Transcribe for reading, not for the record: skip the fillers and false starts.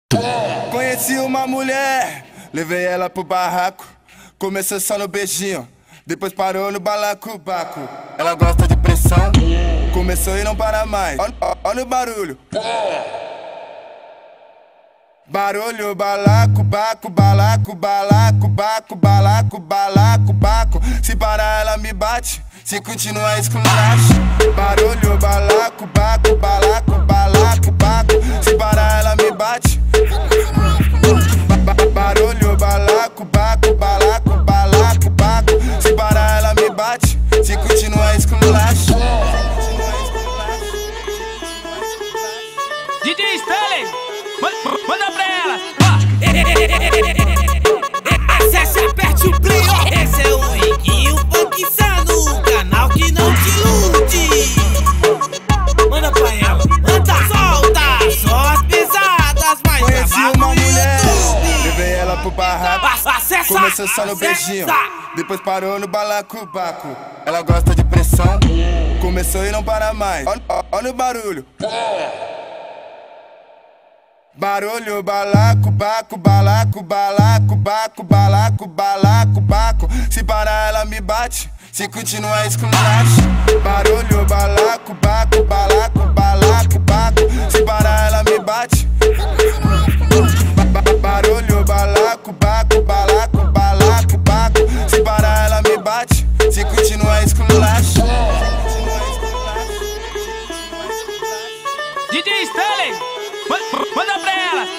Conheci uma mulher, levei ela pro barraco. Começou só no beijinho, depois parou no balacobaco. Ela gosta de pressão, começou e não para mais. Olha o barulho. Barulho, balaco, baco, balaco, balaco, baco, balaco, balaco, baco. Se parar ela me bate, se continuar esculacho. Barulho, balaco, baco, balaco, balaco, baco. Se parar ela me bate. Barulho, balaco, baco, balaco, balaco, baco. Se parar ela me bate, se continuar esculacho. DJ Stanley, manda pra ela. Acesse, aperte o play, ó. Esse é o Riguinho Funk Insano, o canal que não te ilude. Manda pra ela, manda, solta. Só as pesadas, mas Conheci trabalho uma no mulher, YouTube. levei ela pro barraco. Acessa, Começou só no beijinho, acessa. depois parou no balacobaco. Ela gosta de pressão, começou e não para mais. Olha o barulho. Barulho, balaco, baco, balaco, balaco, baco, balaco, balaco, baco. Se parar ela me bate, se continuar esculacho. Barulho, balaco, baco, balaco, balaco, baco. Se parar ela me bate. Barulho, balaco, baco, balaco, balaco, baco. Se parar ela me bate, se continuar esculacho. DJ Stanley, manda pra ela.